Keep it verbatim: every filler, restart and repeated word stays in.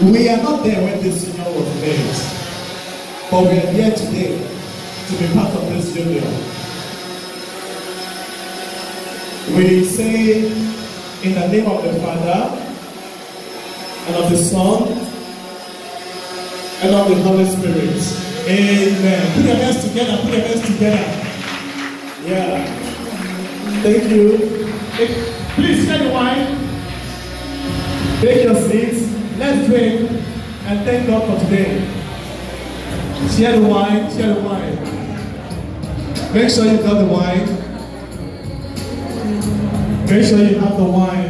We are not there when this union was made, but we are here today to be part of this union. We say in the name of the Father, and of the Son, and of the Holy Spirit. Amen. Put your hands together, put your hands together. Yeah. Thank you. Please share the wine. Take your seats. Let's drink and thank God for today. Share the wine, share the wine. Make sure you got the wine. Make sure you have the wine.